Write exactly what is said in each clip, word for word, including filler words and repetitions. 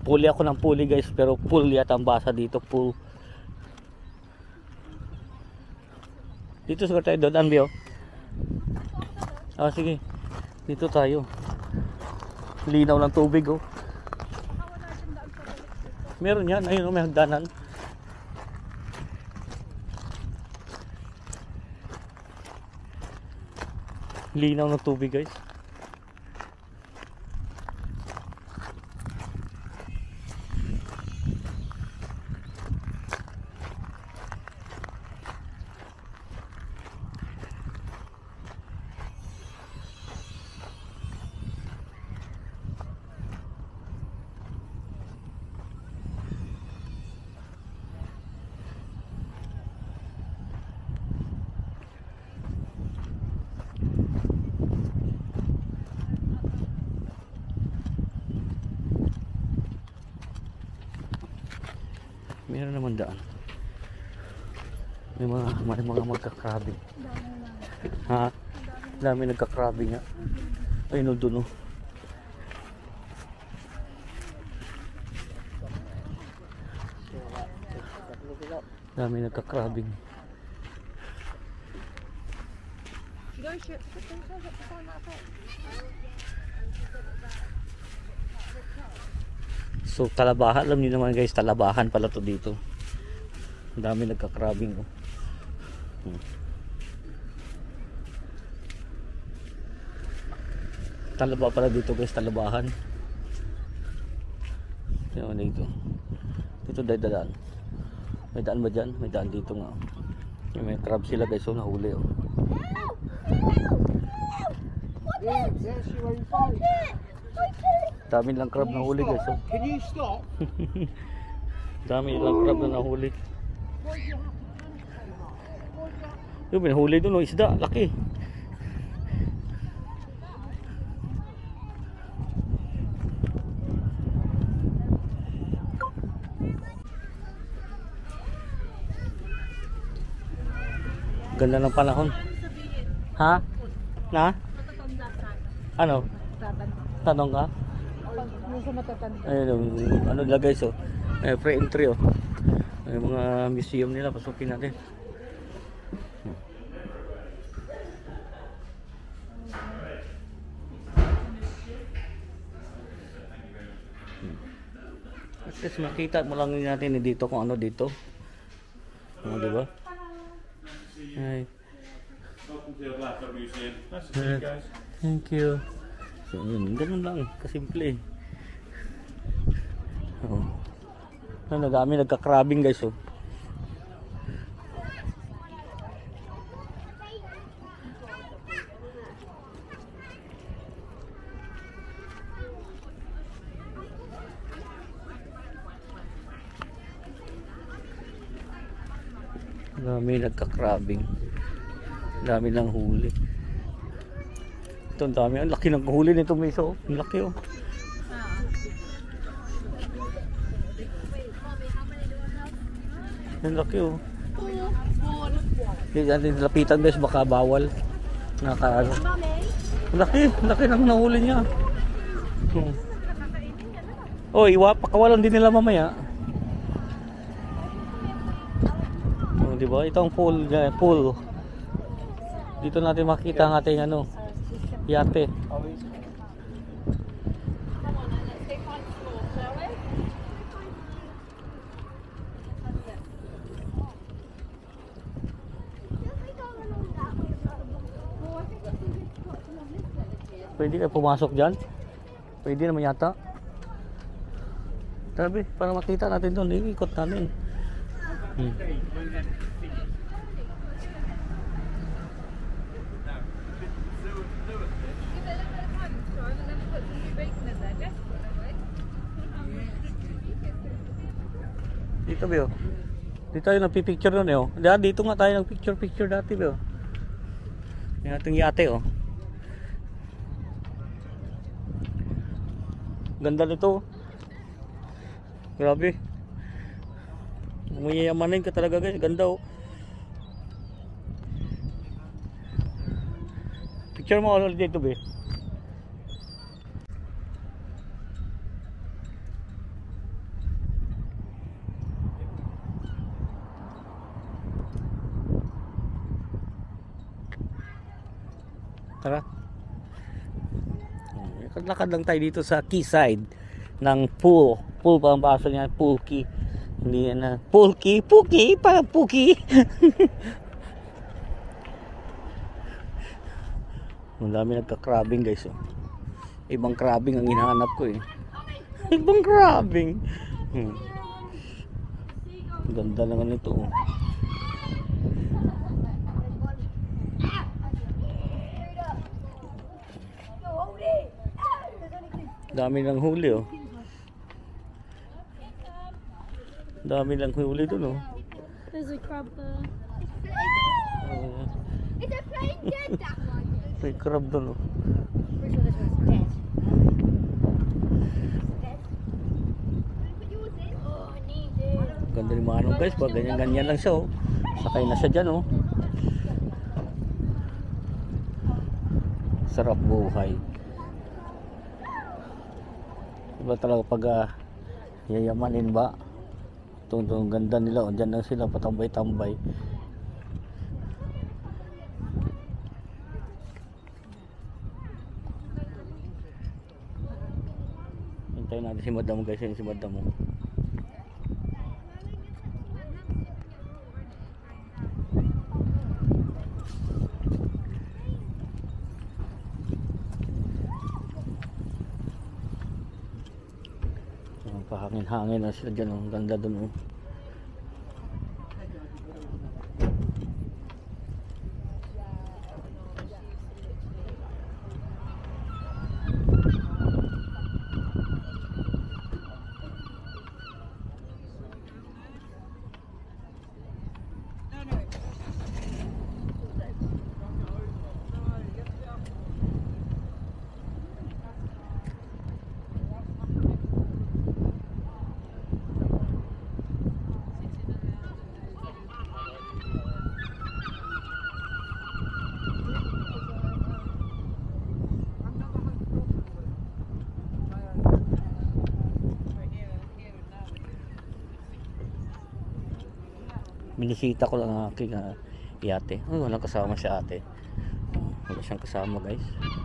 Puli ako ng puli guys, pero pool yata ang basa dito, pool. Dito siguro tayo doon, Anbio. Ah, sige. Dito tayo. Linaw ng tubig oh. Meron yan, ayun oh, may hagdanan. Linaw ng tubig guys. Meron naman daan. May mga may mga magkakrabi. Ha? Dami nagkakrabi nga. Ay no doon oh. Dami nagkakrabing. So talabahan, alam niyo naman guys, talabahan pala to dito. Ang dami nagka-crabbing oh. Hmm. Talaba pala dito guys, talabahan. Yan dito. Dito dahil daan. May daan ba dyan? May daan dito nga. May crab sila guys, so nahuli oh. Dami lang crab na huli guys oh. Can you stop? Dami lang crab na nahuli. Yung pinahuli doon oh, isda, laki. Ganda ng panahon. Ha? Na? Ano? Tanong ka? Ayun, ano nila guys oh. Eh, free entry oh. Ay, mga museum nila, pasukin natin. At least makita mo lang natin eh, dito kung ano dito. Ano diba? Ay. Thank you. So yun, ganun lang, kasimple. Oh. Ano, dami nagka-crabbing guys oh. Dami nagka-crabbing. Dami lang huli. Ito ang dami, ang laki ng huli nito miso oh. Ang laki oh. Ang laki oh. Hindi natin lapitan guys, baka bawal. Naka ano. Ang laki, ang laki ng nahuli niya. Hmm. Oh, iwa, pakawalan din nila mamaya. Oh, di ba? Ito ang pool, uh, pool. Dito natin makita ang ating ano, yate. Pwede kayo pumasok dyan? Pwede naman yata. Sabi, para makita natin doon, ikot namin. Hmm. Dito Bio. Dito tayo nagpipicture nun eh oh. Dito nga tayo nagpicture-picture dati Bio. Yung ating yate oh. Ganda nito. Grabe. Mayayamanin ka talaga guys. Ganda oh. Picture mo ulit dito be. Tara. Lakad lang tayo dito sa quayside ng pool. Pool pa ang baso niya, pool key. Hindi yan na pool key, puki, parang puki. Ang dami nagka-crabbing guys. Oh. Ibang crabbing ang hinahanap ko eh. Ibang crabbing. Hmm. Ganda naman ito. Oh. Dami lang huli oh. Dami lang huli dun oh. There's a crab there. Uh, Is it playing dead, that one? may crab dun oh. Pretty sure this one's dead. Dead? Put yours in. Oh, I need it. Ganda ni Manong guys, pag ganyan-ganyan lang siya oh. Sakay na siya dyan oh. Sarap buhay. Iba talaga pag uh, yayamanin ba? Itong, itong ganda nila oh. Dyan lang sila patambay-tambay. Hintayin natin si Madam guys. Yun si Madam oh. Pahangin-hangin na sila dyan. Ang ganda dun oh. Binisita ko lang ang aking uh, yate. Oh, walang kasama si ate. Wala siyang kasama guys.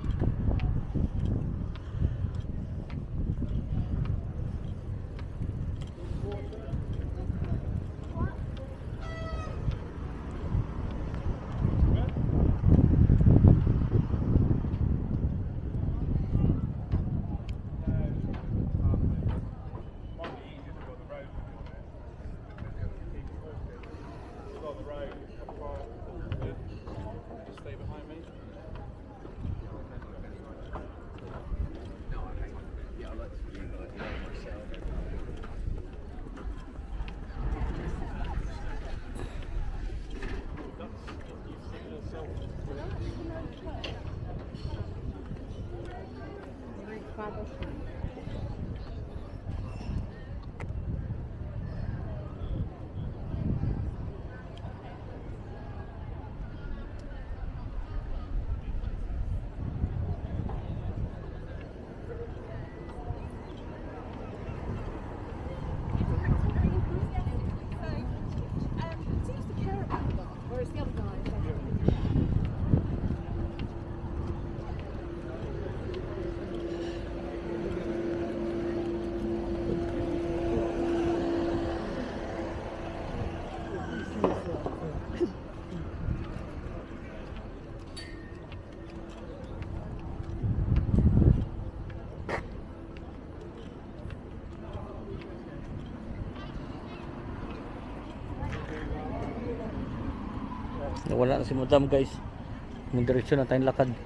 Nawala na si Madam guys. May direksyon na tayong lakad.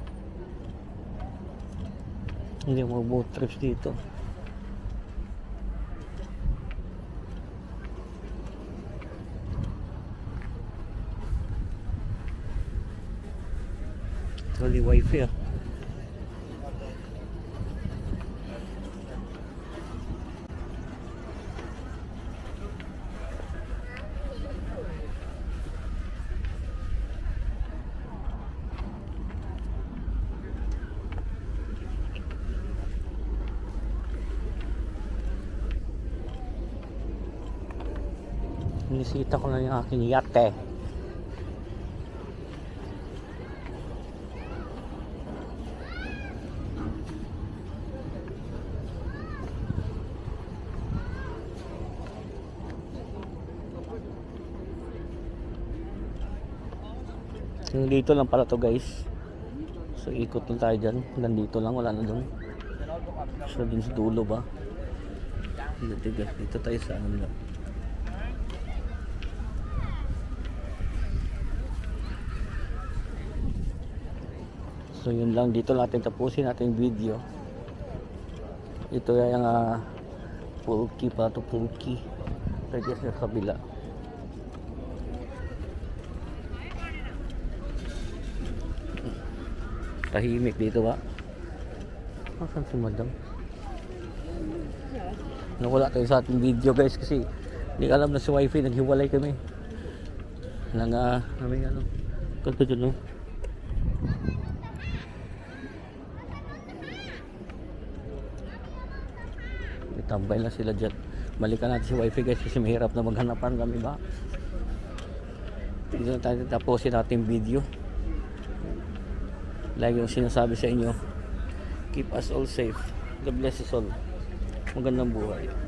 Hindi mo boat trips dito. Holy wifi ah. Inisita ko na yung aking yate. Dito lang pala to guys. So ikot lang tayo dyan. Nandito lang, wala na doon. So din sa dulo ba? Dito, dito tayo sa ano nila. So yun lang, dito natin tapusin natin video. Ito yung uh, pulki pa to pulki. Tayo sa kabila. Tahimik dito ba? Asan si madam? Nawala tayo sa ating video guys kasi hindi alam na si wifi, naghiwalay kami. Nang uh, namin ano. Kanto dyan no? Tambay lang sila dyan. Balikan natin si wifi guys kasi mahirap na maghanapan kami ba. Dito na tayo tapusin natin video. Lagi yung sinasabi sa inyo, keep us all safe. God bless us all. Magandang buhay.